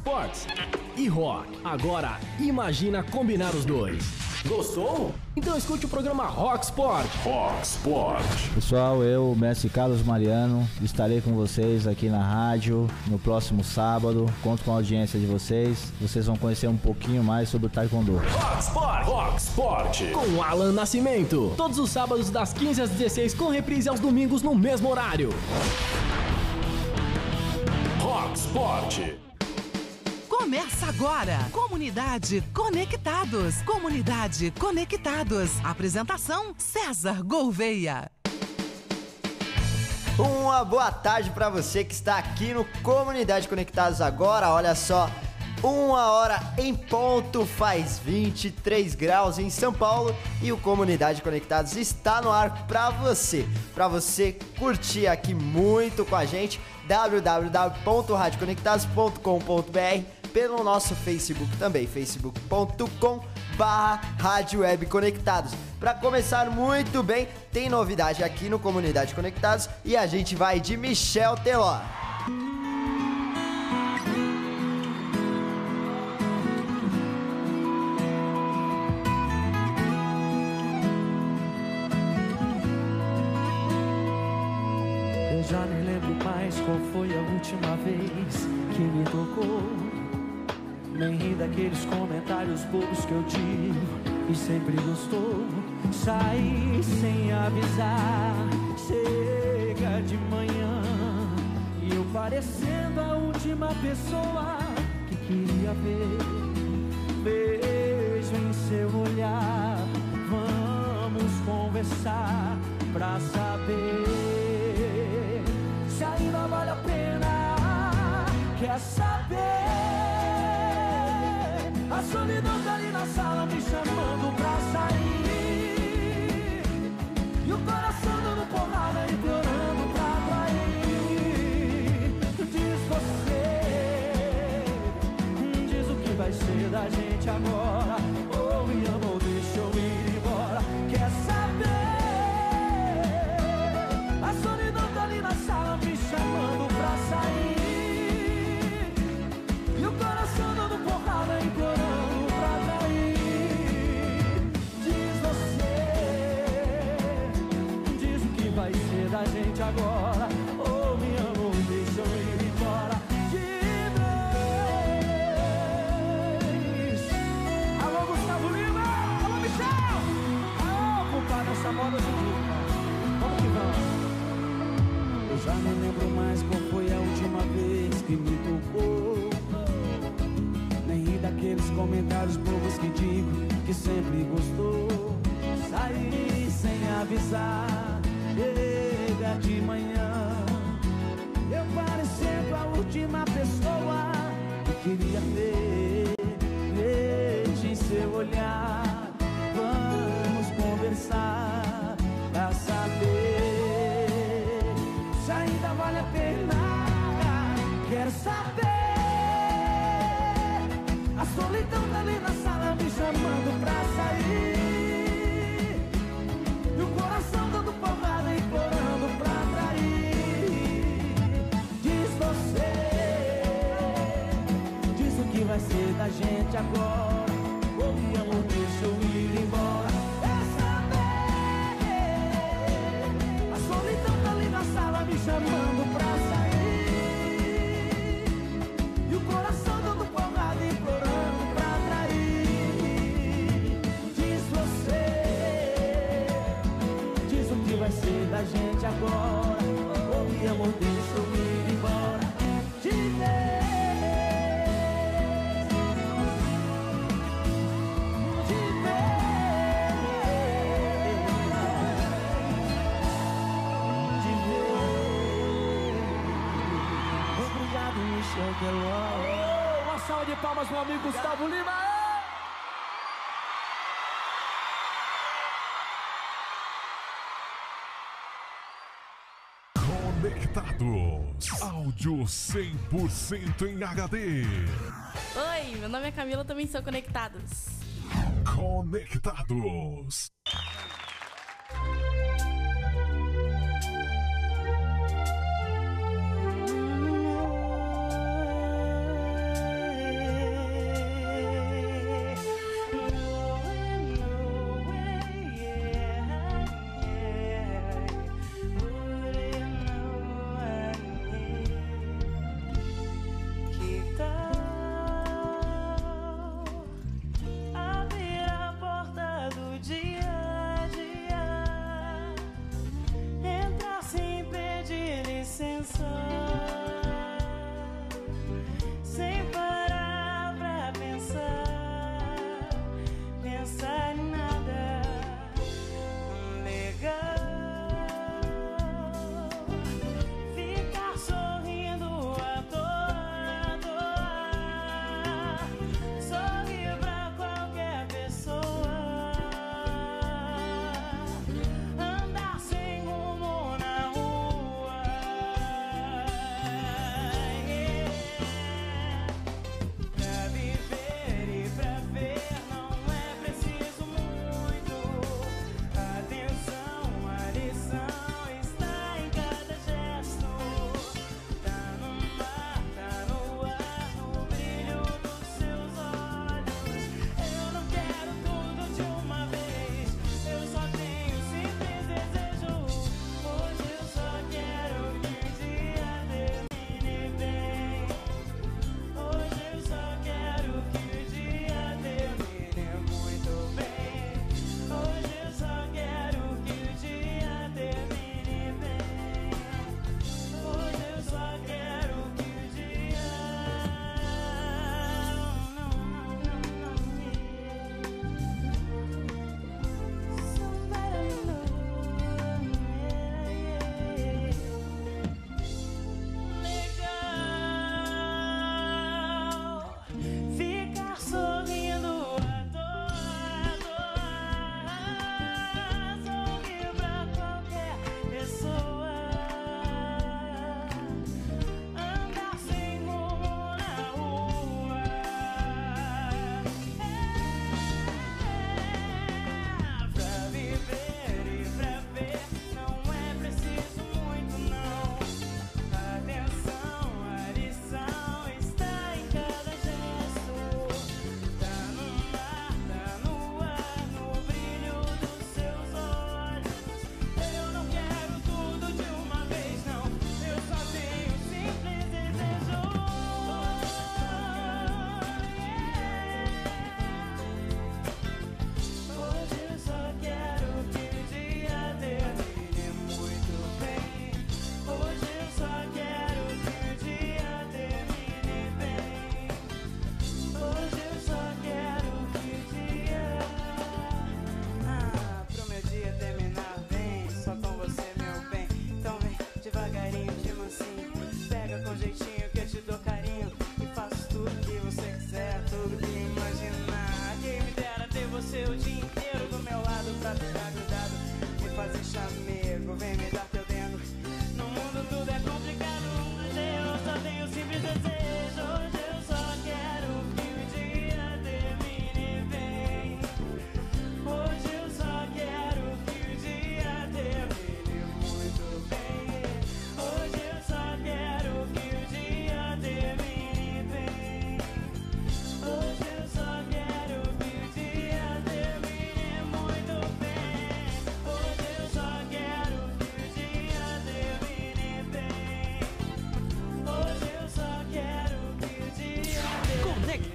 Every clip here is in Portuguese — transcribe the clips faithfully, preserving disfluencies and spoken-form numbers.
esportes e rock. Agora, imagina combinar os dois. Gostou? Então escute o programa Rock Sport. Rock Sport. Pessoal, eu, mestre Carlos Mariano, estarei com vocês aqui na rádio no próximo sábado. Conto com a audiência de vocês. Vocês vão conhecer um pouquinho mais sobre o Taekwondo. Rock Sport. Rock Sport. Com Alan Nascimento. Todos os sábados das quinze às dezesseis, com reprise aos domingos no mesmo horário. Rock Sport. Começa agora, Comunidade Conectados. Comunidade Conectados. Apresentação, César Gouveia. Uma boa tarde para você que está aqui no Comunidade Conectados agora. Olha só, uma hora em ponto, faz vinte e três graus em São Paulo e o Comunidade Conectados está no ar para você. Para você curtir aqui muito com a gente, w w w ponto rádio conectados ponto com ponto b r, pelo nosso Facebook também, facebook ponto com barra Rádio Web Conectados. Para começar muito bem, tem novidade aqui no Comunidade Conectados e a gente vai de Michel Teló. Eu já nem lembro mais qual foi a última vez que me tocou. Nem ri daqueles comentários bobos que eu digo e sempre gostou. Saí sem avisar, chega de manhã e eu parecendo a última pessoa que queria ver. Beijo em seu olhar, vamos conversar pra saber se ainda vale a pena. Quer saber? A solidão tá ali na sala me chamando pra sair, e o coração dando porrada implorando pra trair. Diz você, diz o que vai ser da gente agora. Ou me ama ou deixa eu ir embora. Quer saber? A solidão tá ali na sala me chamando pra sair, e o coração dando porrada implorando pra trair. Diz você, diz o que vai ser da gente agora. Ou me ama ou deixa eu ir embora. Diz. Alô, Gustavo Lima. Alô, Michel. Alô, compadre, essa moda de dica. Vamos que vamos. Eu já não lembro mais qual foi a última vez que me tocou. Nem ri daqueles comentários bobos que digo que sempre gostou. Saí sem avisar, chega de manhã, eu parecendo a última pessoa que queria ter. Veja em seu olhar, vamos conversar pra saber se ainda vale a pena. Quero saber. A solidão tá ali na sala me chamando pra sair, e o coração dando porrada implorando pra trair. Diz você, diz o que vai ser da gente agora. Ou me ama ou deixa eu ir embora. Quer saber? A solidão tá ali na sala me chamando pra sair, e o coração dando porrada implorando pra trair. Diz você, diz o que vai ser da gente agora. Ou me ama ou deixa eu ir embora. Diz. Obrigado, Michel Teló. Uma salva de palmas, meu amigo Gustavo Lima. Conectados. Áudio cem por cento em H D. Oi, meu nome é Camila, também sou Conectados. Conectados.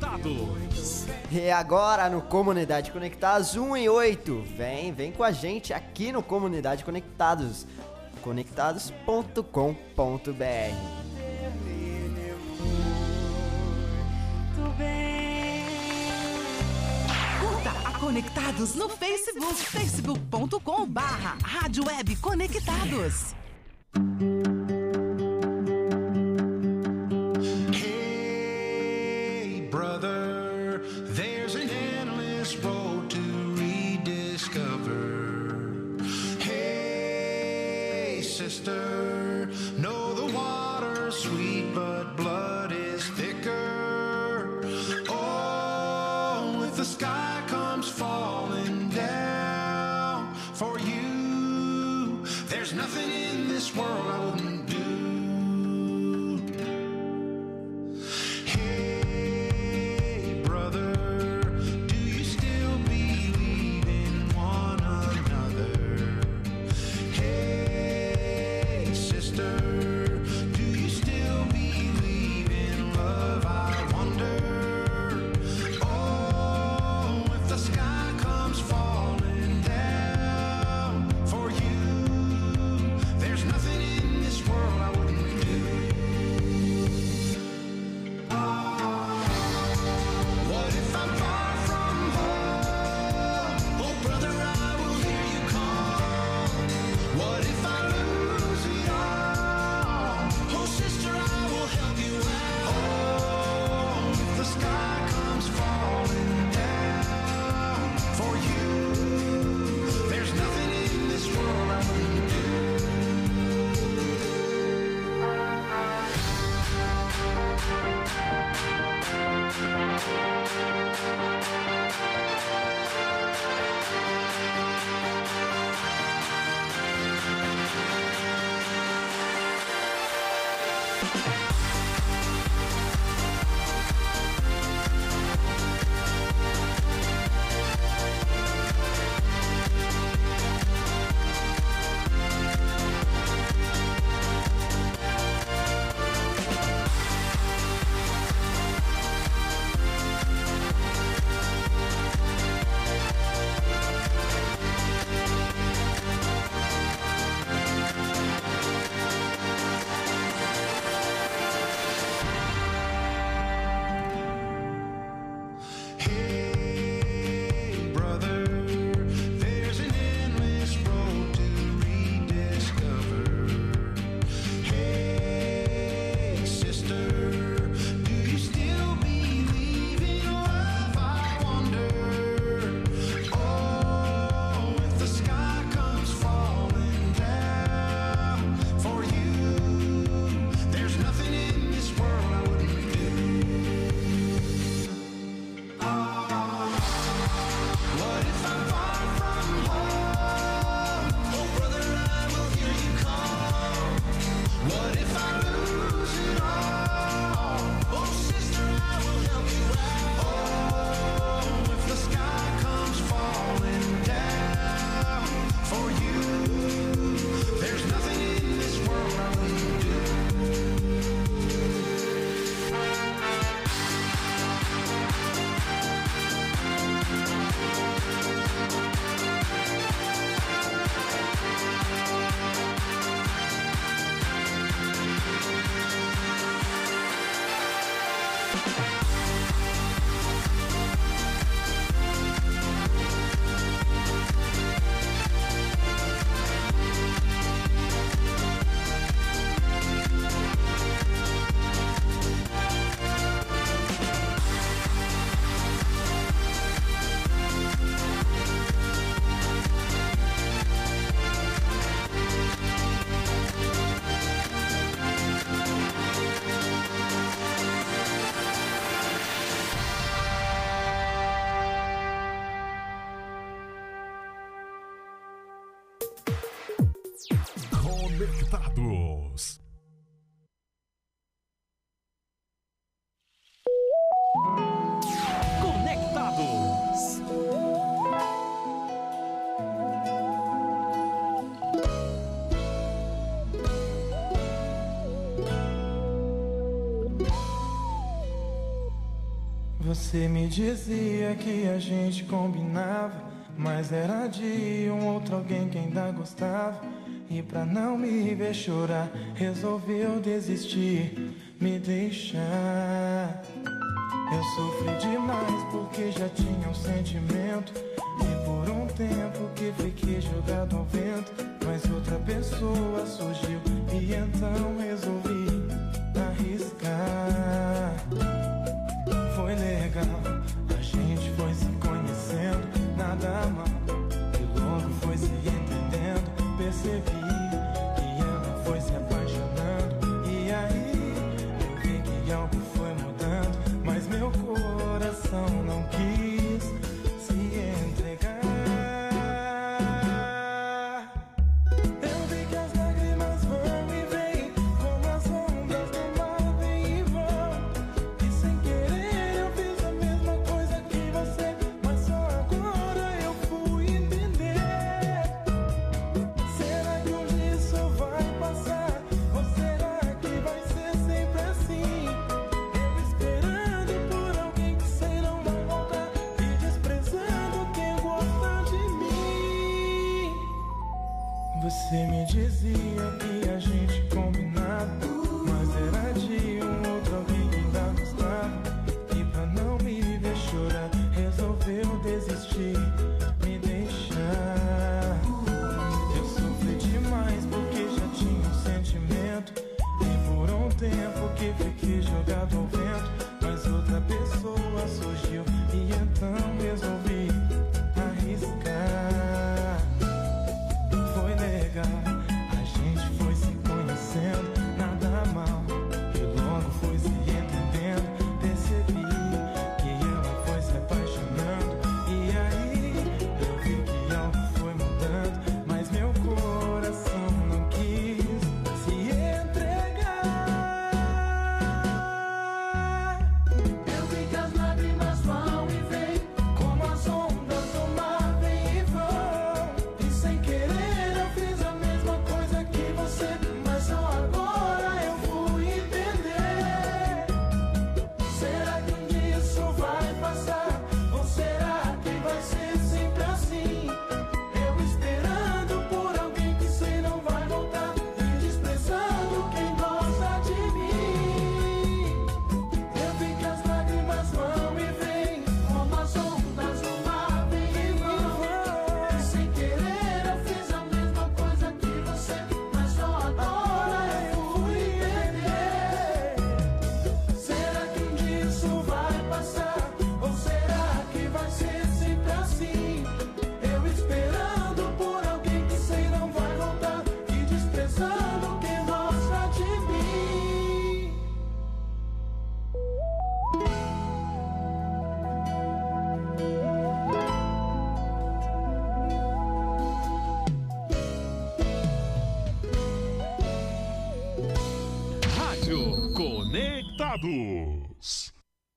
Conectados. E agora no Comunidade Conectados um e oito. Vem, vem com a gente aqui no Comunidade Conectados. conectados ponto com ponto b r. Curta a Conectados no Facebook, facebook ponto com barra Rádio Web Conectados. Hey, brother, there's an endless road to rediscover. Hey, sister, know the water's sweet, but blood is thicker. Oh, if the sky comes falling down for you, there's nothing in this world I wouldn't do. Hey, brother, do you still believe in one another? Hey, sister, do you still believe in love? I wonder. Oh, if the sky comes falling down for you, there's nothing in this world I wouldn't do. What if I'm far from home? Oh, brother, I will hear you call. What if I lose it all? Oh, sister, I will help you out. Oh, if the sky comes falling down for you, there's nothing in this world I wouldn't do. Hey, brother, there's an endless road to rediscover. Hey, sister, do you still believe in love? I wonder. Oh, if the sky comes falling down for you, there's nothing in this world I wouldn't do. What if I'm far from home? Oh, brother, I will hear you call. What if I lose it all? Oh, sister, I will help you out. Oh, if the sky comes falling down for you, there's nothing in this world I wouldn't do. Conectados. Conectados. Você me dizia que a gente combinava, mas era de um outro alguém que ainda gostava. E pra não me ver chorar, resolveu desistir, me deixar. Eu sofri demais porque já tinha um sentimento, e por um tempo que fiquei jogado ao vento. Mas outra pessoa surgiu e então resolvi arriscar. Foi legal, a gente foi se conhecendo, nada mal, e logo foi se entendendo. Percebi que ela foi se apaixonando, e aí eu vi que algo foi mudando, mas meu coração não quis se entregar. Eu vi que as lágrimas vão e vêm, como as ondas do mar vêm e vão. E sem querer eu fiz a mesma coisa que você, mas só agora eu fui entender. Será que um dia isso vai passar? Ou será que vai ser sempre assim? Eu esperando por alguém que sei não vai voltar, e desprezando quem gosta de mim. Você me dizia que a gente combinava, mas era de um outro alguém que ainda gostava. E pra não me ver chorar, resolveu desistir, me deixar. Eu sofri demais porque já tinha um sentimento, e por um tempo que fiquei jogado ao vento. Mas outra pessoa surgiu e então resolvi arriscar. Foi legal, a gente foi se conhecendo, nada mal, e logo foi se entendendo. Percebi que ela foi se apaixonando, e aí eu vi que algo foi mudando, mas meu coração não quis se entregar. Eu vi que as lágrimas vão e vêm, como as ondas do mar vêm e vão. E sem querer eu fiz a mesma coisa que você, mas só agora eu fui entender. Será que um dia isso vai passar? Ou será que vai ser sempre assim? Eu esperando por alguém que sei não vai voltar, e desprezando quem gosta de mim. Eu vi que as lágrimas vão e vêm, como as ondas do mar vêm e vão. E sem querer eu fiz a mesma coisa que você, mas só agora eu fui entender. Será que um dia isso vai passar? Ou será que vai ser sempre assim? Eu esperando por alguém que sei não vai voltar, e desprezando quem gosta de mim. Rádio Conectados.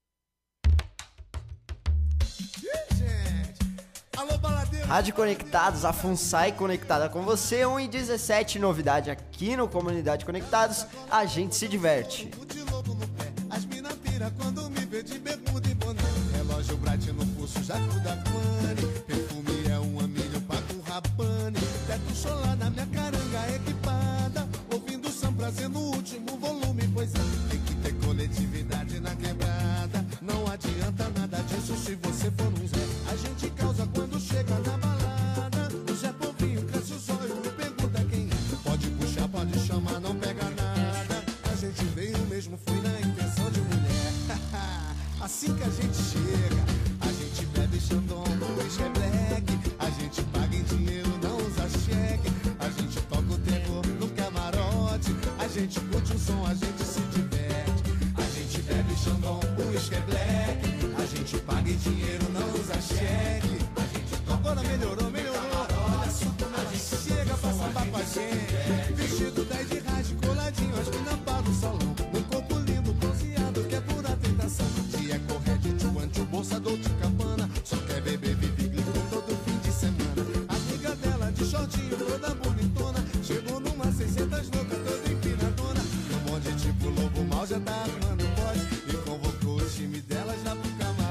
Rádio Conectados, a FUNSAI conectada com você. um e dezessete, novidade aqui no Comunidade Conectados, a gente se diverte. De lobo no pé, as mina pira quando me vê de bermuda e boné. Relógio Brat no pulso, jaco da Quane. Perfume é um milho, pago um rapane. Teto solar na minha caranga equipada. Ouvindo samba no último volume, pois é, tem que ter coletividade na quebrada. Não adianta nada disso se você for um Zé. A gente causa quando chega na balada. O Zé Povinho cresce os olhos e pergunta quem é. Pode puxar, pode chamar, não pega nada. A gente veio mesmo, foi na intenção de mulher. Assim que a gente chega, a gente bebe chandongo, uísque é black. A gente paga em dinheiro, não usa cheque. A gente toca o terror no camarote. A gente curte o som, a gente se diverte. A gente bebe chandongo, uísque é black. A gente paga em dinheiro, não usa cheque. A gente toca. Agora melhorou, melhorou. Olha só como a gente chega pra sambar com a gente. Vestido dez de rádio, coladinho, as minas para o salão. Um corpo lindo, bronzeado, que é pura tentação. Dia correto, tio anti, bolsa, Dolce Gabbana. Só quer beber, vive, glico todo fim de semana. A amiga dela de shortinho, toda bonitona. Chegou numa seiscentas louca, toda empinadona. E um monte de tipo lobo mal já tá armando voz. E convocou o time dela já pro camarim.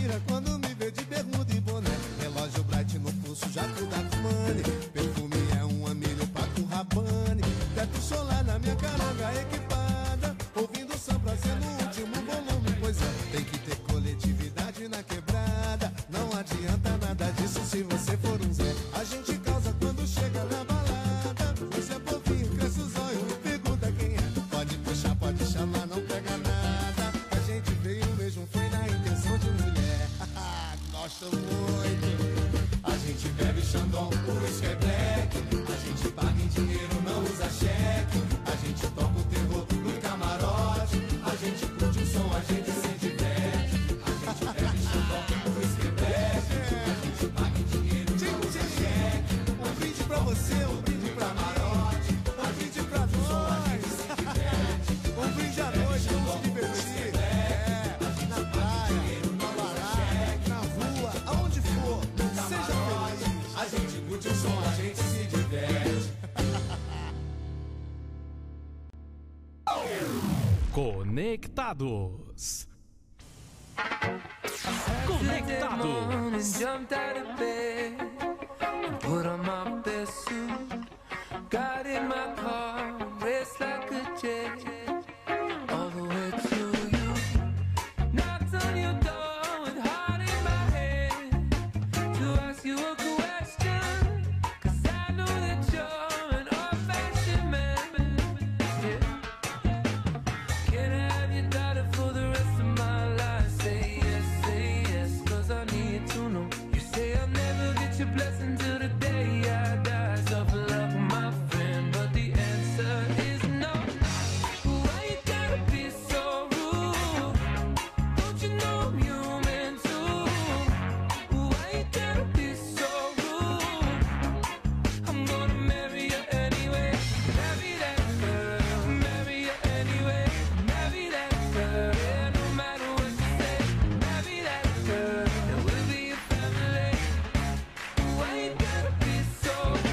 pira quando me vê de bermuda e boné. Relógio bright no pulso, jaco da Armani. Perfume é um milho, Paco Rabanne. Teto solar na minha caranga equipada, ouvindo samba sendo o último volume. Pois é, tem que ter coletividade na quebrada. Não adianta nada disso se você for um Zé. A gente causa quando chega na balada. Você é povinho, cresce os olhos, pergunta quem é. Pode puxar, pode chamar, não pega nada. A gente veio mesmo, foi na intenção de mulher. Gosto muito. A gente bebe Xandão, por isso é black. A gente paga em dinheiro, não usa cheque. A gente toca o terror no camarote. A gente curte o som, a gente se diverte. A gente bebe Xandão, por isso é black. A gente paga em dinheiro, não usa cheque. Um brinde pra você, um brinde pra Marote. Um brinde pra nós, a gente se diverte. Um brinde à noite, vamos se divertir. É, na praia, no barato, na rua, aonde for, seja feliz. A gente curte o som, a gente se diverte. Conectados. Conectados. Jumped out of bed and put on my best suit. Got in my car, raced like a jet all the way to you. Knocked on your door with heart in my head to ask you a question, 'cause I know that you're an old-fashioned man. Yeah. Can I have your daughter for the rest of my life? Say yes, say yes, 'cause I need to know. You say I'll never get your blessing till the day I die. Tough love, my friend, but the answer is no. Why you gotta be so rude? Don't you know I'm human too? Why you gotta be so rude? I'm gonna marry you anyway. Marry that girl, marry you anyway. Marry that girl, yeah, no matter what you say. Marry that girl, and we'll be a family. Why you gotta be so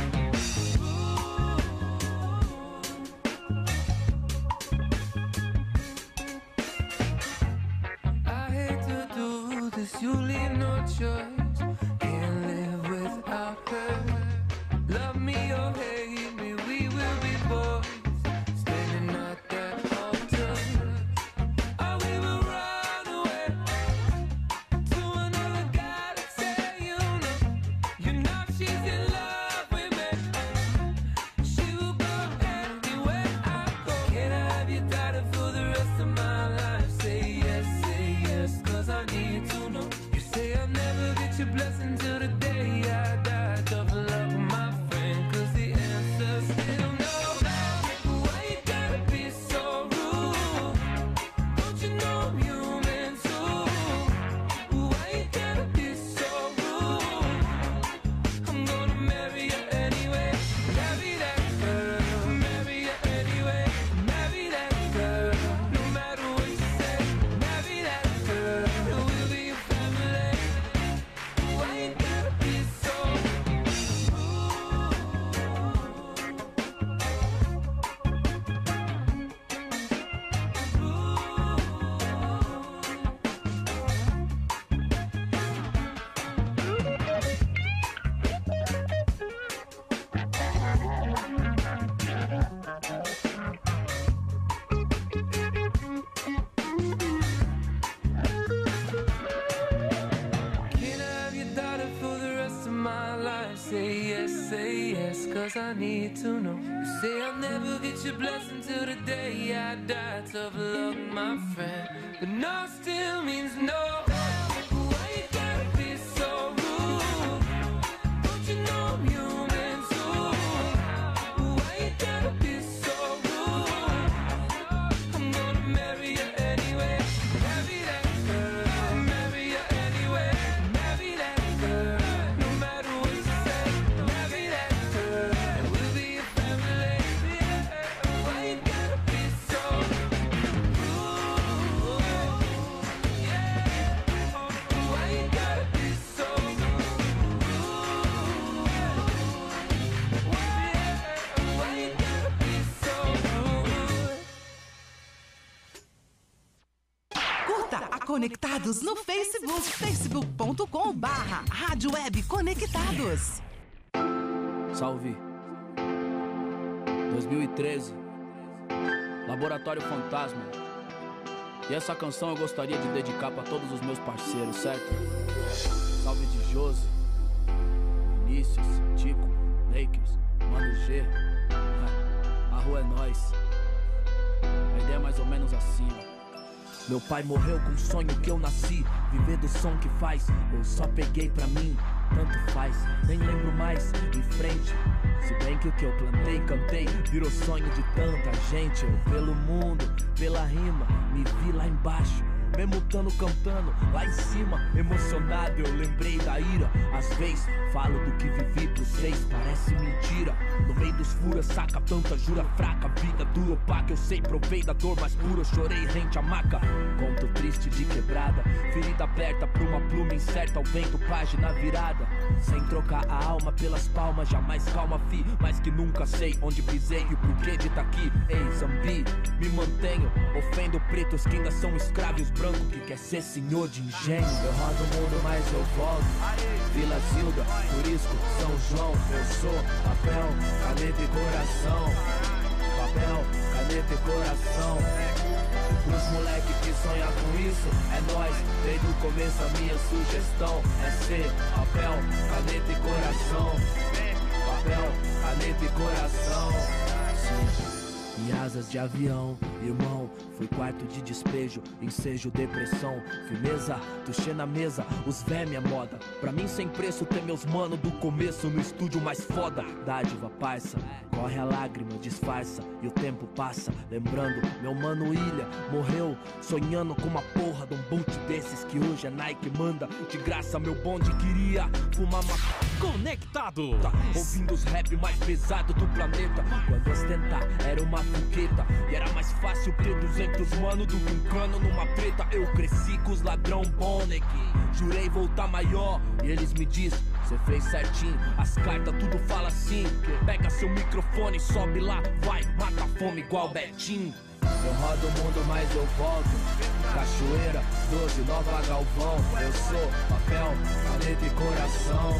I hate to do this, you leave no choice. Can't live without her. Love me or hate me, we will be boys. Standing at that altar. Or we will run away to another guy to say you know. You know she's in love with me. She will go anywhere I go. Can I have your daughter for the rest of my life? Say yes, say yes, 'cause I need to know. You say I'll never get your blessing till the day I die. Tough love, my friend, 'cause the answer's still no. Why you gotta be so rude? Don't you know I'm human too? Why you gotta be so rude? I'm gonna marry you anyway. Marry that girl, marry you anyway. Marry that girl, no matter what you say. Marry that girl, and we'll be a family. Why you gotta be so Can I have your daughter for the rest of my life? Say yes, say yes, 'cause I need to know. You say I'll never get your blessing till the day I die. Tough love, my friend, but no still means no. Why you gotta be so rude? Don't you know I'm human too? Why you gotta be so rude? I'm gonna marry you anyway. Marry that girl, marry you anyway. Marry that girl, no matter what you say. Marry that girl, and we'll be a family. Why you gotta be so rude? Yeah. Conectados no Facebook, facebook ponto com barra Rádio Web Conectados. Salve. dois mil e treze. Laboratório Fantasma. E essa canção eu gostaria de dedicar pra todos os meus parceiros, certo? Salve de Josi, Vinícius, Tico, Lakers, Mano G. A rua é nós. A ideia é mais ou menos assim, ó. Meu pai morreu com o sonho que eu nasci. Viver do som que faz, eu só peguei pra mim. Tanto faz, nem lembro mais. Em frente, se bem que o que eu plantei, cantei, virou sonho de tanta gente. Eu pelo mundo, pela rima, me vi lá embaixo, mesmo tando cantando lá em cima. Emocionado eu lembrei da ira. Às vezes falo do que vivi por vocês, parece mentira. No meio dos furos saca tanta jura fraca. Vida dura, opaca, eu sei, provei da dor mais pura. Eu chorei rente à maca, conto triste de quebrada. Ferida aberta por uma pluma incerta ao vento, página virada. Sem trocar a alma pelas palmas, jamais calma fi. Mas que nunca sei onde pisei e o porquê de tá aqui. Ei, Zambi, me mantenho, ofendo pretos que ainda são escravos branco que quer ser senhor de engenho. Eu rodo o mundo, mas eu volto. Vila Zilda, Turisco, São João. Eu sou papel, caneta e coração. Papel, caneta e coração. Pros moleque que sonha com isso, é nóis. Desde o começo a minha sugestão é ser papel, caneta e coração. Papel, caneta e coração. Sim. E asas de avião, irmão, fui quarto de despejo, ensejo, depressão, firmeza, tuxê na mesa, os vé minha moda. Pra mim sem preço ter meus mano do começo no estúdio mais foda. Dádiva parça, corre a lágrima, disfarça e o tempo passa. Lembrando, meu mano Ilha morreu sonhando com uma porra de um boot desses que hoje é Nike manda. De graça meu bonde queria fumar uma... Conectado, tá ouvindo os rap mais pesado do planeta. Quando ostentar era uma fogueta e era mais fácil ter duzentos mano do que um cano numa treta. Eu cresci com os ladrão Boneck, jurei voltar maior e eles me diz, cê fez certinho. As cartas tudo fala assim, pega seu microfone, sobe lá, vai, mata a fome igual Betinho. Eu rodo o mundo, mas eu volto. Cachoeira, doze, Nova Galvão. Eu sou papel, caneta e coração.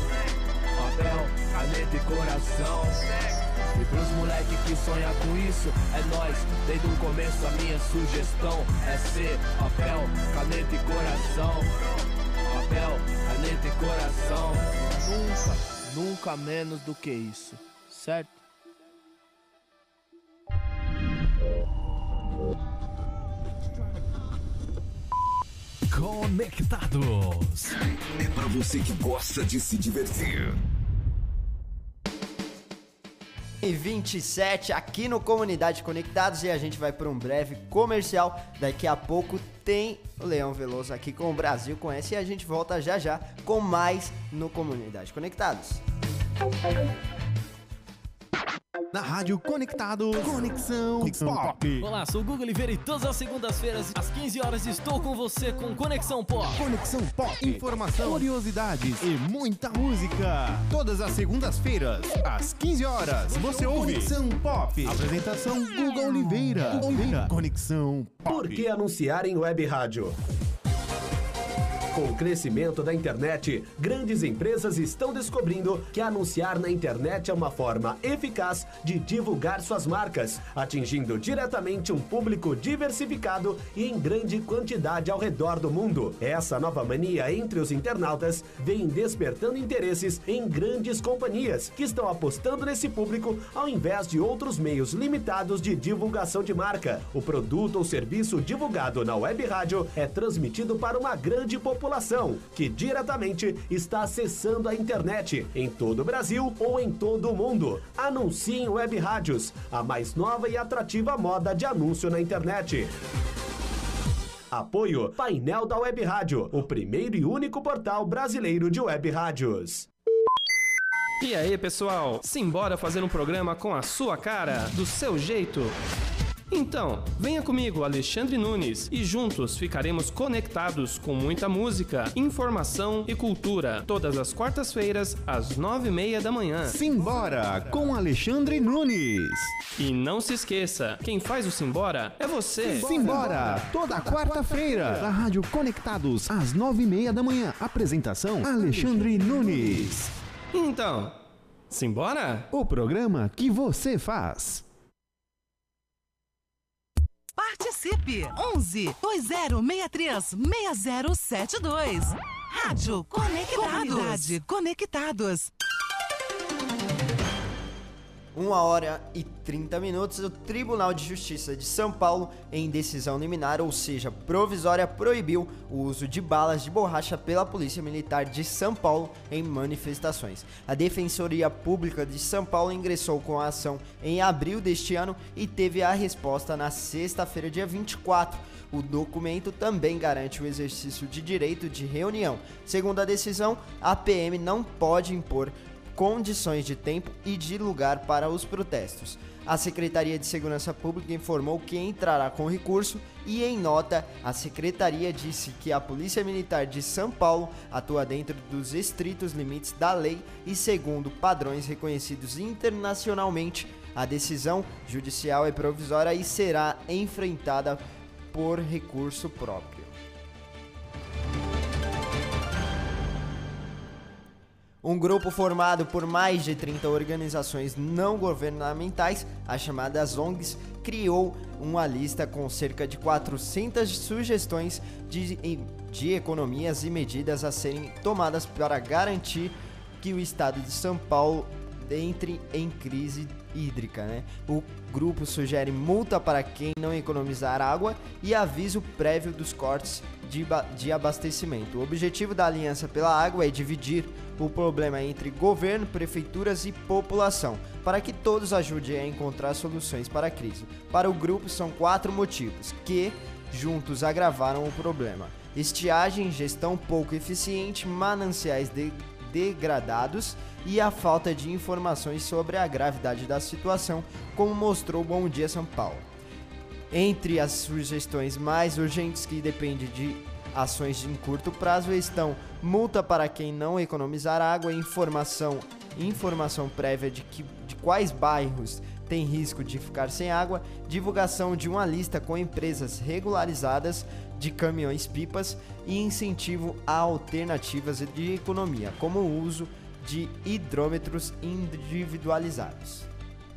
Papel, caneta e coração. E pros moleque que sonha com isso, é nóis. Desde o começo a minha sugestão é ser papel, caneta e coração. Papel, caneta e coração. Nunca, nunca menos do que isso, certo? Conectados. É pra você que gosta de se divertir. E vinte e sete aqui no Comunidade Conectados e a gente vai para um breve comercial. Daqui a pouco tem o Leão Veloso aqui com o Brasil Conhece e a gente volta já já com mais no Comunidade Conectados. Na Rádio Conectados, Conexão, Conexão Pop. Olá, sou o Guga Oliveira e todas as segundas-feiras, às quinze horas, estou com você com Conexão Pop. Conexão Pop, informação, curiosidades e muita música. Todas as segundas-feiras, às quinze horas, você ouve Conexão Pop. Apresentação Guga Oliveira. Oliveira. Conexão Pop. Por que anunciar em web rádio? Com o crescimento da internet, grandes empresas estão descobrindo que anunciar na internet é uma forma eficaz de divulgar suas marcas, atingindo diretamente um público diversificado e em grande quantidade ao redor do mundo. Essa nova mania entre os internautas vem despertando interesses em grandes companhias que estão apostando nesse público ao invés de outros meios limitados de divulgação de marca. O produto ou serviço divulgado na web rádio é transmitido para uma grande população que diretamente está acessando a internet em todo o Brasil ou em todo o mundo. Anuncie em web rádios, a mais nova e atrativa moda de anúncio na internet. Apoio Painel da Web Rádio, o primeiro e único portal brasileiro de web rádios. E aí, pessoal? Simbora fazer um programa com a sua cara, do seu jeito? Então, venha comigo, Alexandre Nunes, e juntos ficaremos conectados com muita música, informação e cultura. Todas as quartas-feiras, às nove e meia da manhã. Simbora com Alexandre Nunes. E não se esqueça, quem faz o Simbora é você. Simbora, toda quarta-feira, na Rádio Conectados, às nove e meia da manhã. Apresentação, Alexandre Nunes. Então, simbora? O programa que você faz. Participe! onze dois zero seis três seis zero sete dois. Rádio Conectados. Comunidade Conectados. uma hora e trinta minutos, o Tribunal de Justiça de São Paulo, em decisão liminar, ou seja, provisória, proibiu o uso de balas de borracha pela Polícia Militar de São Paulo em manifestações. A Defensoria Pública de São Paulo ingressou com a ação em abril deste ano e teve a resposta na sexta-feira, dia vinte e quatro. O documento também garante o exercício de direito de reunião. Segundo a decisão, a P M não pode impor condições de tempo e de lugar para os protestos. A Secretaria de Segurança Pública informou que entrará com recurso e, em nota, a Secretaria disse que a Polícia Militar de São Paulo atua dentro dos estritos limites da lei e segundo padrões reconhecidos internacionalmente. A decisão judicial é provisória e será enfrentada por recurso próprio. Um grupo formado por mais de trinta organizações não governamentais, as chamadas O N Gs, criou uma lista com cerca de quatrocentas sugestões de, de economias e medidas a serem tomadas para garantir que o estado de São Paulo entre em crise hídrica, né? O grupo sugere multa para quem não economizar água e aviso prévio dos cortes de, de abastecimento. O objetivo da Aliança pela Água é dividir o problema entre governo, prefeituras e população, para que todos ajudem a encontrar soluções para a crise. Para o grupo, são quatro motivos que, juntos, agravaram o problema: estiagem, gestão pouco eficiente, mananciais de degradados e a falta de informações sobre a gravidade da situação, como mostrou o Bom Dia São Paulo. Entre as sugestões mais urgentes que dependem de ações em curto prazo estão multa para quem não economizar água, informação, informação prévia de, que, de quais bairros tem risco de ficar sem água, divulgação de uma lista com empresas regularizadas de caminhões-pipas e incentivo a alternativas de economia, como o uso de hidrômetros individualizados.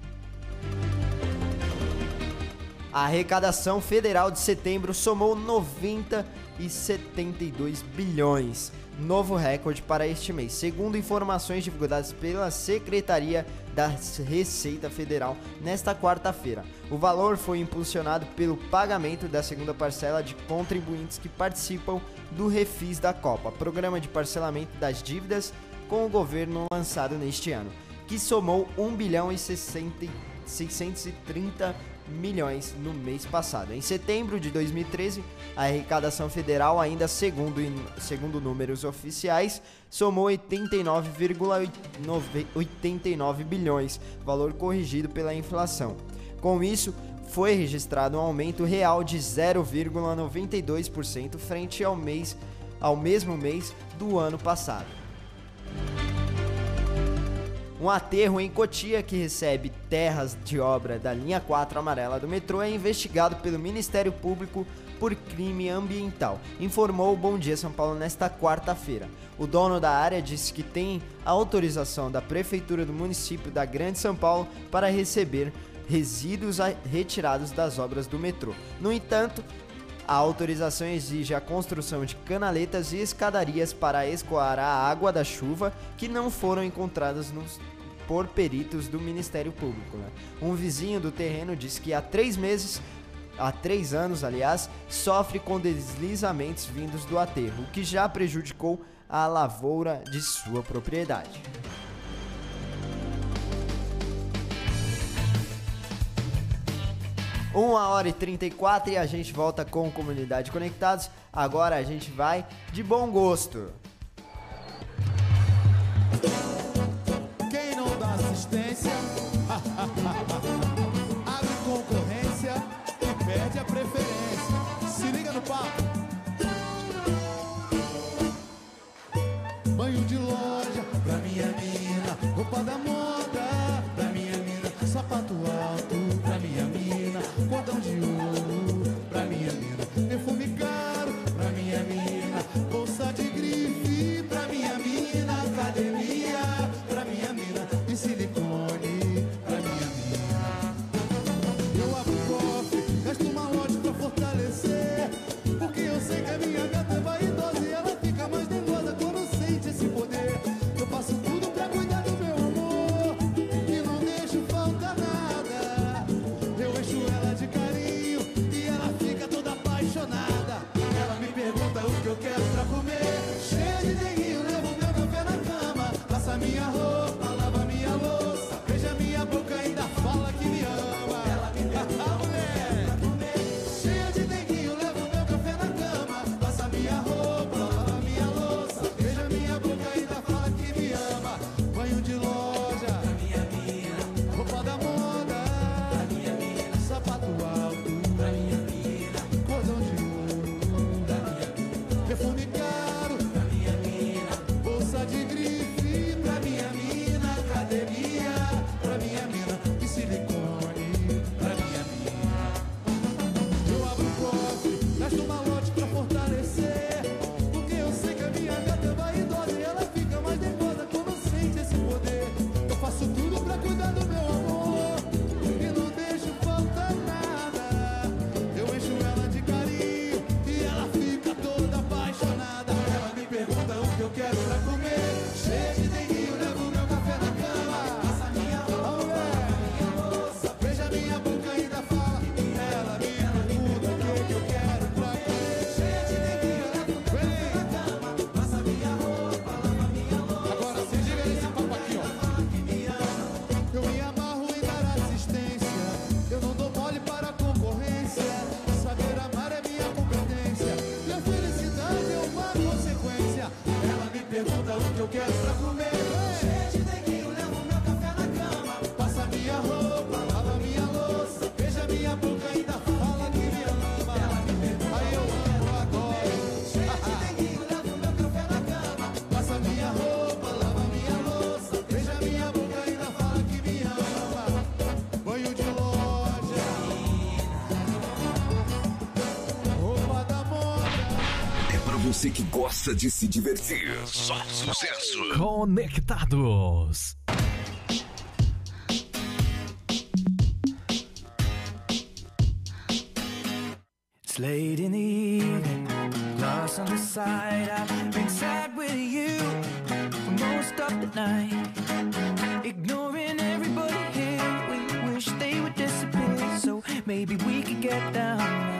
A arrecadação federal de setembro somou noventa e setenta e dois bilhões, novo recorde para este mês, segundo informações divulgadas pela Secretaria da Receita Federal nesta quarta-feira. O valor foi impulsionado pelo pagamento da segunda parcela de contribuintes que participam do Refis da Copa, programa de parcelamento das dívidas com o governo lançado neste ano, que somou um bilhão e seiscentos e trinta milhões no mês passado. Em setembro de dois mil e treze, a arrecadação federal, ainda segundo, segundo números oficiais, somou oitenta e nove vírgula oitenta e nove bilhões, valor corrigido pela inflação. Com isso, foi registrado um aumento real de zero vírgula noventa e dois por cento frente ao, mês, ao mesmo mês do ano passado. Um aterro em Cotia, que recebe terras de obra da linha quatro amarela do metrô, é investigado pelo Ministério Público por crime ambiental, informou o Bom Dia São Paulo nesta quarta-feira. O dono da área disse que tem a autorização da Prefeitura do município da Grande São Paulo para receber resíduos retirados das obras do metrô. No entanto, a autorização exige a construção de canaletas e escadarias para escoar a água da chuva que não foram encontradas nos, por peritos do Ministério Público, né? Um vizinho do terreno disse que há três meses, há três anos, aliás, sofre com deslizamentos vindos do aterro, o que já prejudicou a lavoura de sua propriedade. uma hora e trinta e quatro e a gente volta com Comunidade Conectados. Agora a gente vai de bom gosto. Quem não dá assistência, abre concorrência, eu quero pra comer. Cheio de denguinho, levo meu café na cama. Passa minha roupa, minha louça. Veja minha boca ainda fala. Ela me pergunta o que que eu quero pra comer. Cheio de denguinho, levo meu café na cama. Passa minha roupa, lava minha louça. Agora se diga esse papo aqui, ó. Eu me amarro em dar assistência. Eu não dou mole para a concorrência. Saber amar é minha competência. E a felicidade é uma consequência. Ela me pergunta o que eu quero pra comer. Cheio de neguinho, levo meu café na cama. Passa minha roupa, lava minha louça. Beija minha boca, ainda fala que me ama. Aí eu amo, adoro. Cheio de neguinho, levo meu café na cama. Passa minha roupa, lava minha louça. Beija minha boca, ainda fala que me ama. Banho de loja, roupa da moda. É pra você que gosta de se divertir. Só sucesso. Conectados. It's late in the evening, lost on the side. I've been sad with you for most of the night, ignoring everybody here. We wish they would disappear, so maybe we could get down now.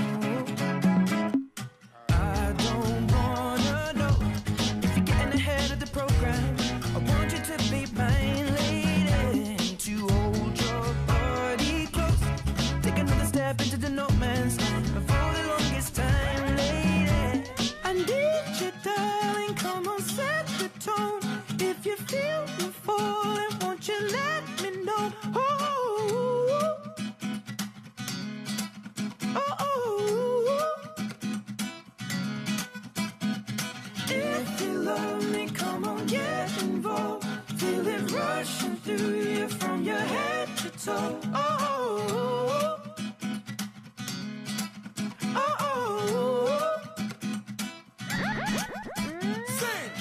I don't wanna know if you're getting ahead of the program. I want you to be mine, lady, to hold your body close. Take another step into the no man's land for the longest time, lady. I need you, darling, come on, set the tone. If you feel you're falling, won't you let me know? Oh, oh, oh. If you love me, come on, get involved. Feel it rushing through you from your head to toe. Oh, oh, oh, oh, oh. Sing.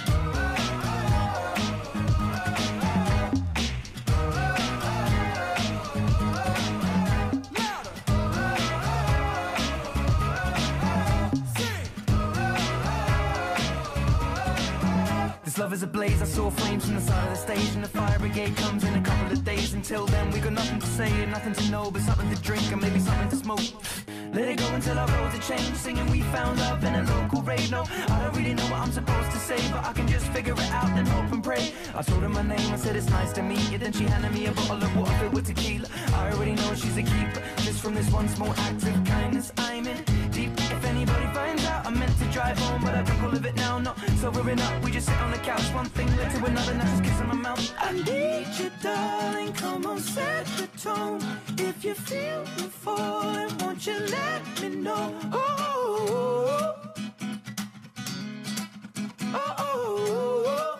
This love is a blaze, I saw flames from the side of the stage. And the fire brigade comes in a couple of days. Until then we got nothing to say and nothing to know, but something to drink and maybe something to smoke. Let it go until our roads are changed. Singing we found love in a local radio. I don't really know what I'm supposed to say, but I can just figure it out and hope and pray. I told her my name, I said it's nice to meet you. Then she handed me a bottle of water filled with tequila. I already know she's a keeper. Just from this one small act of kindness I'm in deep. If anybody finds out, I meant to drive home, but I drunk all of it now. Not sobering up, we just sit on the couch. One thing led to another, now she's kissing my mouth. I need you, darling, come on, set the tone. If you feel you're falling, won't you let me know? Oh, oh, oh, oh, oh.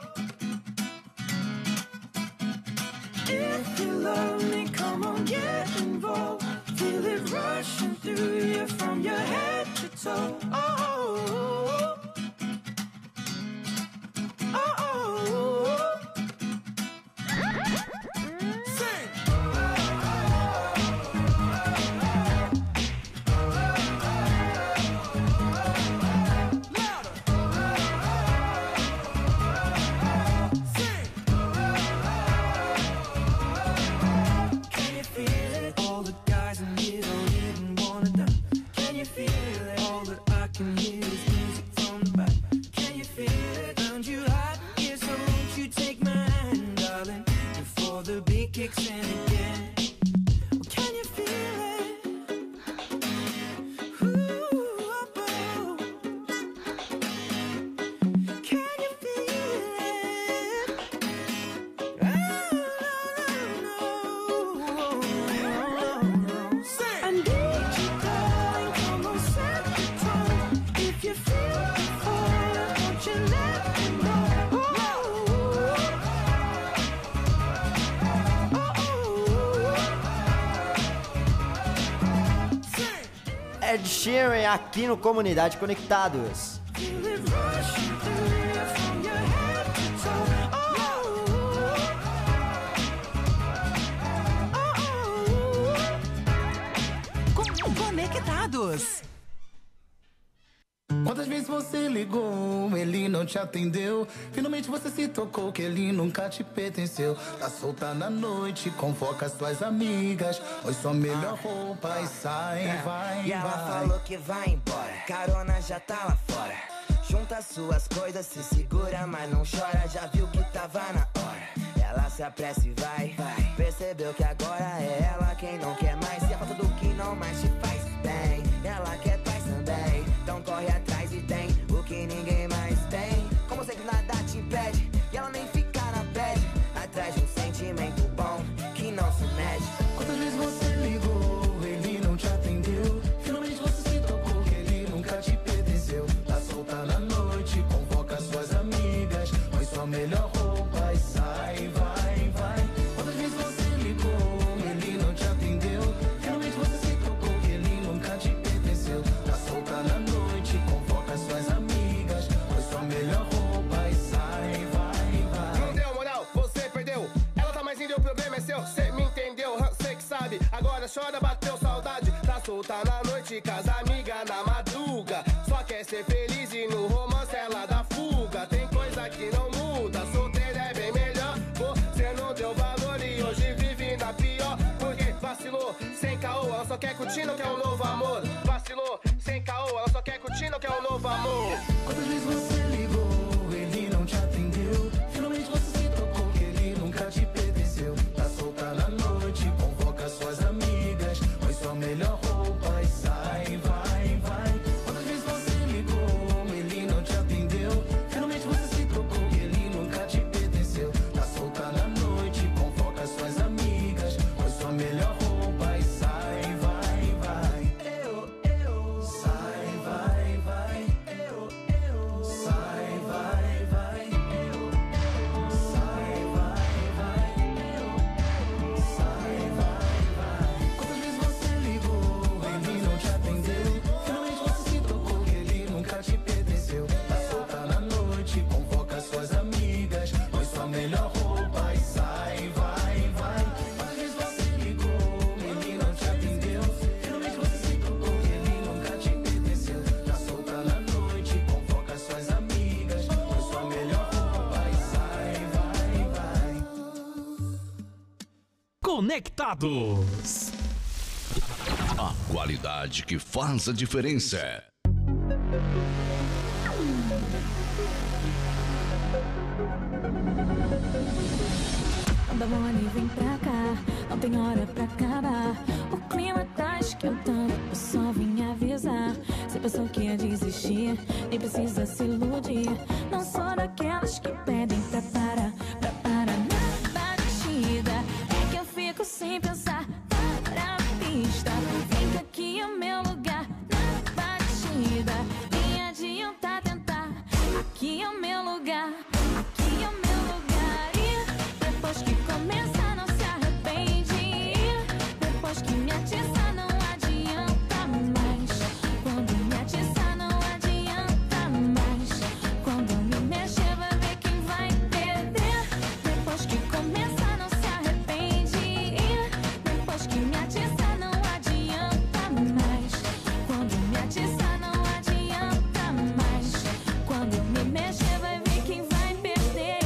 If you love me, come on, get involved. Feel it rushing through you from your head to toe. Oh, oh, oh, oh, oh. Sing. Can you feel it? All the guys in here don't even wanna done. Can you feel it? All that I can hear is music from the back. Can you feel it? Found you hot, yeah, so won't you take my hand, darling, before the beat kicks in again? Well, can you feel it? Ooh, oh, oh. Can you feel it? Oh, no, no, no. I need you, darling, come on, set the tone. If you feel it falling, won't you let me know? Oh, Ed Sheeran aqui no Comunidade Conectados. feel it rushing through you from your head to toe. Oh, Conectados. Quantas vezes você ligou, ele ele não te atendeu. Finalmente você se tocou que ele nunca te pertenceu. Tá solta na noite, convoca suas amigas. Põe sua melhor roupa e sai, É. vai, E ela vai. falou que vai embora, carona já tá lá fora. Junta suas coisas, se segura, mas não chora. Já viu que tava na hora. Ela se apressa e vai, vai. Percebeu que agora é ela quem não quer mais. Se é falta do que não mais te faz bem. Ela quer paz também, então corre atrás e tem o que ninguém mais tem. Como sempre nada te impede, e ela nem fica na bad. Atrás de um sentimento bom que não se mede. Quantas vezes você ligou, ele não te atendeu. Finalmente você se tocou que ele nunca te pertenceu. Tá solta na noite, convoca suas amigas. Põe sua melhor roupa e sai, vai, vai. Quantas vezes você ligou, ele não te atendeu. Finalmente você se tocou que ele nunca te pertenceu. Tá solta na noite, convoca suas amigas. Põe sua melhor roupa e sai, vai, vai. Não deu moral, você perdeu. Ela tá mais indo, o problema é seu. Cê me entendeu, cê que sabe. Agora chora, bateu saudade. Tá solta na noite, casa amiga na madruga. Só quer ser feliz e no romance ela dá fuga. Tem coisa que não muda, solteira é bem melhor. Você não deu valor e hoje vive na pior. Porque vacilou, sem caô, ela só quer curtir, não quer um novo amor. Vacilou, sem caô, ela só quer curtir, não quer um novo amor. Quantas vezes você ligou, ele não te atendeu. Finalmente você se tocou que ele nunca te pertenceu. Tá solta na noite, convoca suas amigas. Põe sua melhor roupa e sai, vai, vai. Quantas vezes você ligou, ele não te atendeu. Finalmente você se tocou que ele nunca te pertenceu. Tá solta na noite, convoca suas amigas. Põe sua melhor roupa e sai, vai, vai. Eu, eu, sai, vai, vai. Eu, eu, sai, vai, vai. Eu, eu, sai, vai, vai. Eu, sai, vai, vai. Quantas vezes você ligou, ele não te atendeu. Finalmente você se tocou que ele nunca te pertenceu. Tá solta na noite, convoca suas amigas. Põe sua melhor roupa e sai, vai, vai. Quantas vezes você ligou, ele não te atendeu. Finalmente você se tocou que ele nunca te pertenceu. Tá solta na noite, convoca suas amigas. Põe sua melhor roupa e sai, vai, vai. Conectados. A qualidade que faz a diferença. Anda mole, vem pra cá, não tem hora pra acabar. O clima tá esquentando, eu só vim avisar. Você pensou que ia desistir, nem precisa se iludir. Não sou daquelas que pedem pra parar, pra parar na batida. É que eu fico sem pensar, para a pista. Vem que aqui é o meu lugar, na batida. Nem adianta tentar, aqui é o meu lugar, aqui é o meu lugar. E depois que começa não se arrepende. Depois que me atiça não adianta mais. Quando me atiça não adianta mais. Quando me mexer vai ver quem vai perder. Depois que começa não se arrepende. Depois que me atiça não adianta mais. Quando me atiça não adianta mais. Quando me mexer vai ver quem vai perder.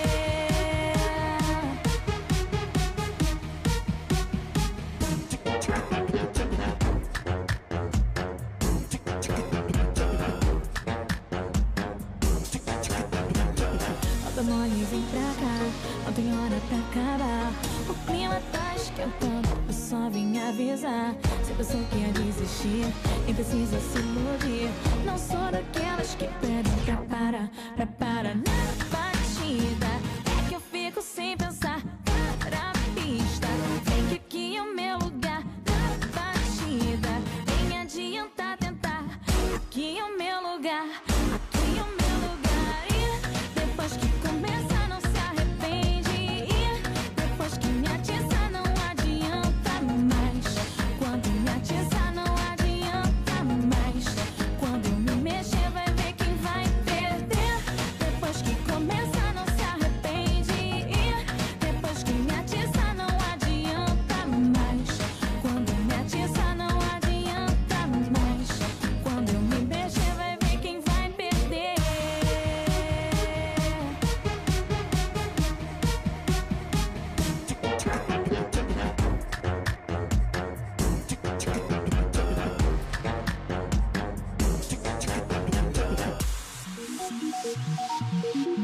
Anda mole, vem pra cá, não tem hora pra acabar. O clima tá esquentando, eu só vim avisar. Você pensou que ia desistir, nem precisa se iludir. Não sou daquelas que pedem pra parar, pra parar na batida. É que eu fico sem pensar, para a pista. Vem que aqui é o meu lugar, na batida. Nem adianta tentar, aqui é o meu lugar, aqui é o meu lugar. E depois que começa não se arrepende. E depois que me atiça não adianta mais. Quando me atiça não adianta mais. Quando me mexer vai ver quem vai perder. Depois que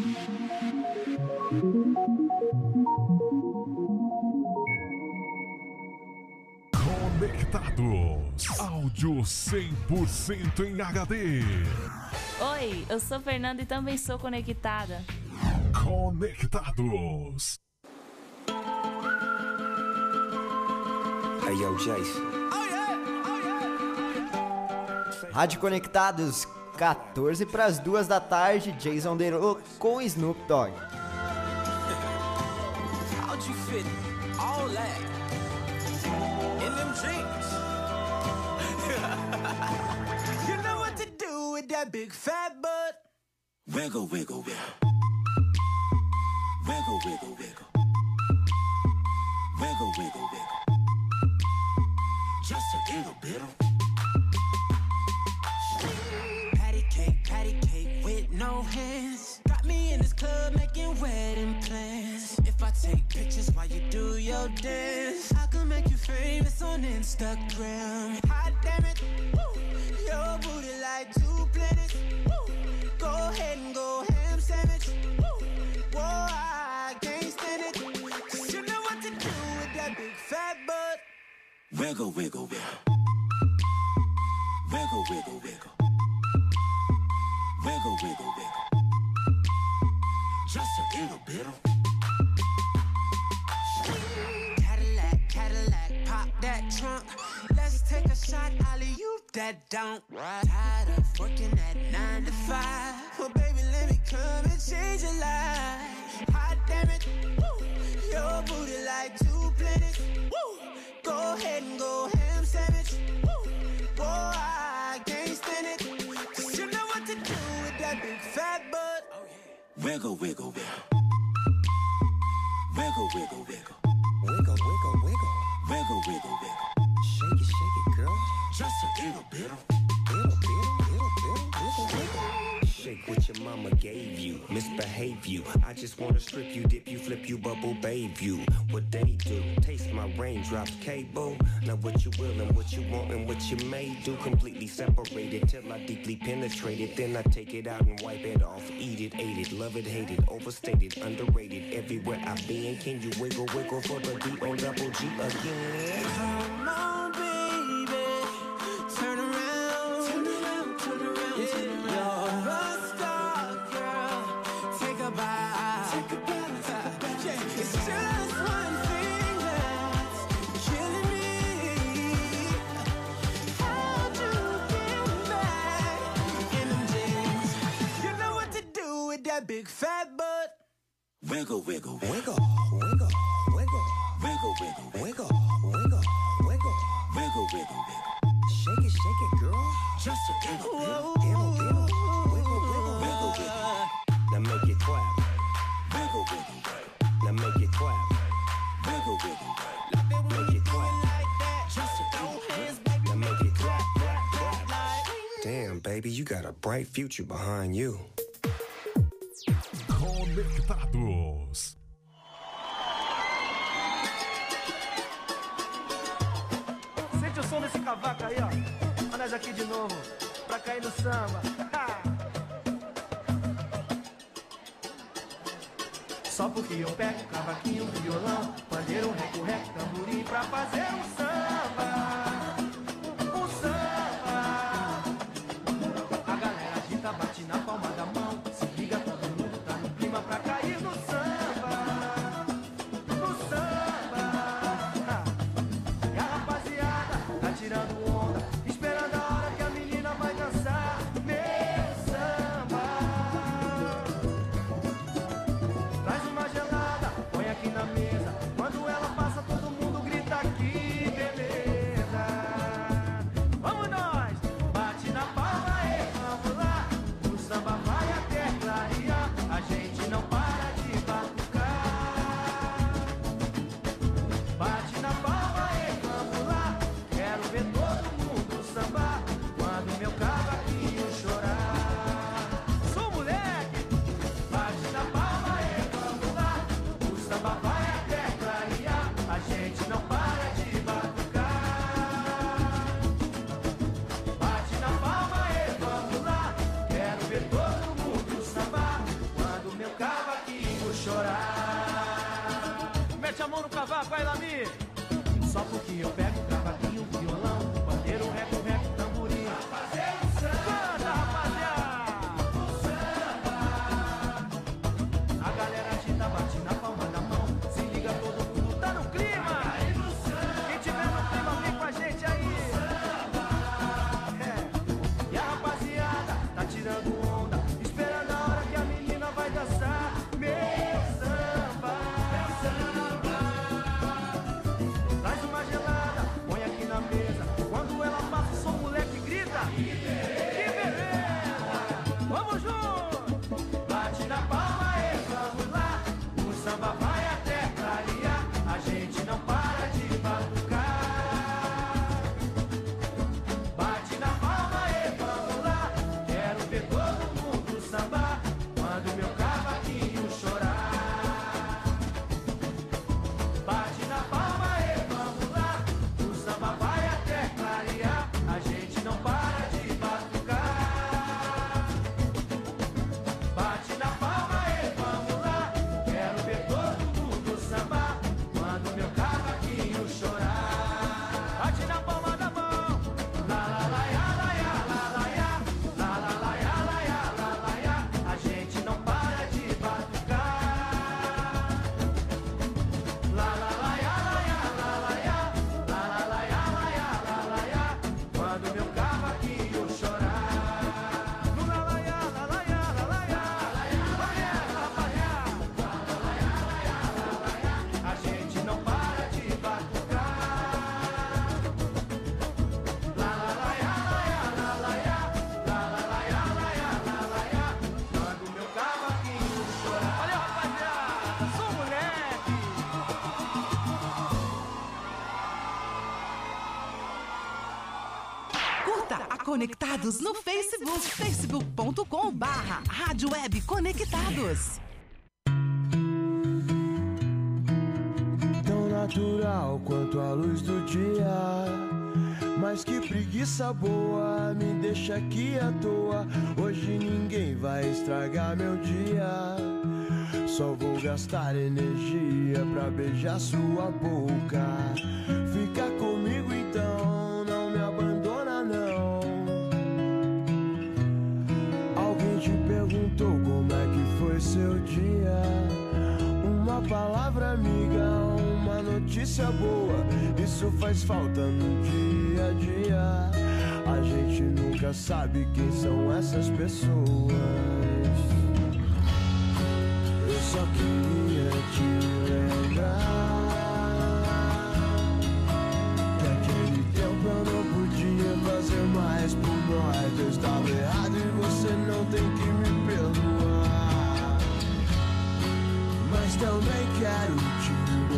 Conectados. Áudio cem por cento em H D. Oi, eu sou Fernanda e também sou conectada. Conectados. Hey, yo, Jason. Rádio Conectados, quatorze para as duas da tarde, Jason Derulo com Snoop Dogg. How'd you fit all that in them jeans? You know what to do with that big fat butt. Wiggle, wiggle, wiggle. Wiggle, wiggle, wiggle. Wiggle, wiggle, wiggle. Just a little bit of patty cake, patty cake with no hands. Got me in this club making wedding plans. If I take pictures while you do your dance, I can make you famous on Instagram. Hot damn it, woo. Your booty like two planets. Woo. Go ahead and go ham sandwich. Woo. Whoa, I can't stand it. Cause you know what to do with that big fat butt. Wiggle, wiggle, wiggle. Wiggle, wiggle, wiggle. Wiggle, wiggle, wiggle. Just a little bit of Cadillac, Cadillac, pop that trunk. Let's take a shot, Ollie, you that don't. Tired of working at nine to five. Well, baby, let me come and change your life. Hot damn it, woo. Your booty like two planets. Woo. Go ahead and go ham sandwich. Woo. Boy, I can't stand it. Cause you know what to do with that big fat butt. Wiggle, wiggle, wiggle. Wiggle, wiggle, wiggle. Wiggle, wiggle, wiggle. Wiggle, wiggle, wiggle. Shake it, shake it, girl. Just a little bit of little bit, little bit, wiggle, wiggle. Shake what your mama gave you, misbehave you. I just wanna strip you, dip you, flip you, bubble bathe you. What they do, taste my raindrops, cable. Now what you will and what you want and what you may do. Completely separated till I deeply penetrate it. Then I take it out and wipe it off. Eat it, ate it, love it, hate it. Overstated, underrated. Everywhere I been, can you wiggle, wiggle for the D O double G again? Come on, baby. Turn around, turn around, turn around, yeah. Turn around. You're a star, girl. Take a bite, take a bite, take a bite. Yeah. It's just one thing that's killing me. How'd you get back in them jeans? You know what to do with that big fat butt. Wiggle, wiggle, wiggle, wiggle, wiggle, wiggle, wiggle, wiggle, wiggle, wiggle, wiggle, wiggle, wiggle. Shake it, shake it, girl. Just a little bit, little, little, wiggle, wiggle, wiggle, wiggle. Now make it clap. Wiggle, wiggle, wiggle. Now make it clap. Wiggle, wiggle, wiggle. Make it clap. Just a throw hands, baby. Now make it clap, clap, clap. Damn, baby, you got a bright future behind you. Conectados. Sente o som desse cavaco aí, ó. Olha nós aqui de novo, pra cair no samba. Só porque eu pego cavaquinho, violão, pandeiro, reco-reco, tamborim pra fazer um samba. Um samba. A galera agita, bate na palma da mão. Se liga, todo mundo tá no clima pra cair no samba. No samba. E a rapaziada tá tirando onda, esperando a hora que a menina vai dançar. Meu samba. Traz uma gelada, põe aqui na mesa. Quando ela passa, todo mundo grita aqui, beleza. chorar. Mete a mão no cavaco, vai Lami. Só porque eu pego o cavaquinho, o violão, o pandeiro, o rec, o rec, o tamborim. Canta, rapaziada! A galera agita, bate na palma da mão. Se liga, todo mundo tá no clima. Quem tiver no clima, vem com a gente aí. É. E a rapaziada tá tirando onda, esperando a hora que a menina vai dançar. Meu samba, meu samba. Traz uma gelada, põe aqui na mesa. Quando ela passa, só moleque grita. Que beleza! Vamos junto! Bate na palma e vamos lá. O samba vai até clarear. A gente não para de batucar. Bate na palma e vamos lá. Quero ver todo mundo sambar quando meu cavaquinho chorar. Bate na palma e vamos lá. O samba vai até clarear. A gente não para de batucar. Bate na palma e vamos lá. Quero ver todo mundo sambar quando meu cavaquinho chorar. Bate na palma da mão. La la la ya, la ya, la la ya. La la la ya, la ya, la la ya. A gente não para de batucar. La la la ya, la ya, la la ya. La la la ya, la ya, la la ya. Quando meu cavaquinho chorar. No la la ya, la la ya, la la ya. Vai, é, rapaziada. A gente não para de batucar. La la la ya, la ya, la la ya. La la la ya, la ya, la la ya. Quando meu cavaquinho chorar. Olha, rapaziada, sou moleque. Curta a Conectados no Facebook, facebook ponto com barra Rádio Web Conectados. Tão natural quanto a luz do dia. Mas que preguiça boa, me deixa aqui à toa. Hoje ninguém vai estragar meu dia. Só vou gastar energia pra beijar sua boca. Fica comigo então, não me abandona não. Alguém te perguntou como é que foi seu dia? Uma palavra amiga, uma notícia boa. Isso faz falta no dia a dia. A gente nunca sabe quem são essas pessoas. Eu só queria te lembrar que aquele tempo eu não podia fazer mais por nós. Eu estava errado e você não tem que me perdoar. Mas também quero te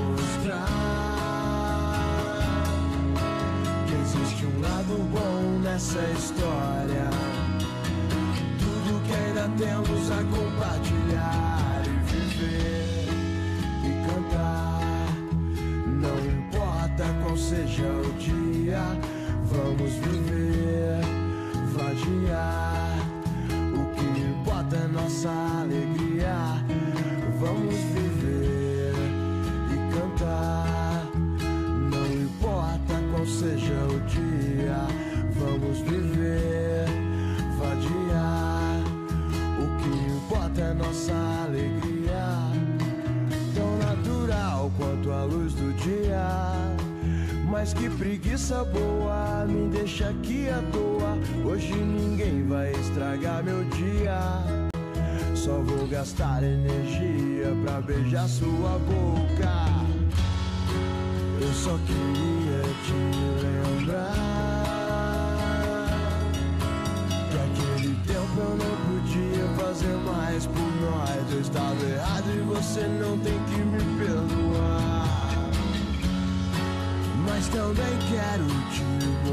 mostrar que existe um lado bom nessa história. Tudo que ainda temos a compartilhar e viver e cantar. Não importa qual seja o dia, vamos viver, vadiar. O que importa é nossa alegria. Vamos viver e cantar. Não importa qual seja o dia, vamos viver, vadiar. O que importa é nossa alegria. Tão natural quanto a luz do dia. Mas que preguiça boa, me deixa aqui à toa. Hoje ninguém vai estragar meu dia. Só vou gastar energia pra beijar sua boca. Eu só queria te lembrar que aquele tempo eu não podia fazer mais por nós. Eu estava errado e você não tem que me perdoar. Mas também quero te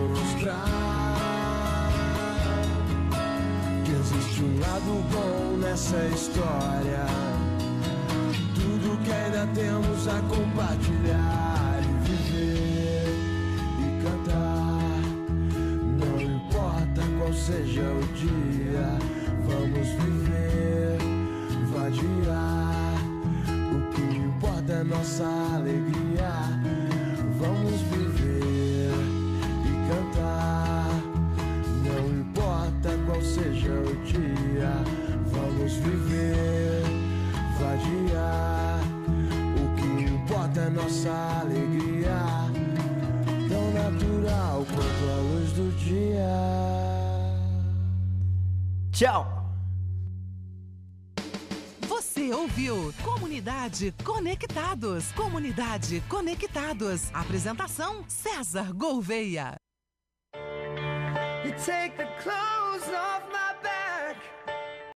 mostrar que existe um lado bom nessa história. Tudo que ainda temos a compartilhar e viver e cantar. Não importa qual seja o dia, vamos viver, vadiar. nossa alegria. Vamos viver e cantar, não importa qual seja o dia. Vamos viver, vadiar, o que importa é nossa alegria, tão natural quanto a luz do dia. Tchau! Você ouviu Comunidade Conectados. Comunidade Conectados. Apresentação César Gouveia. You take the clothes off my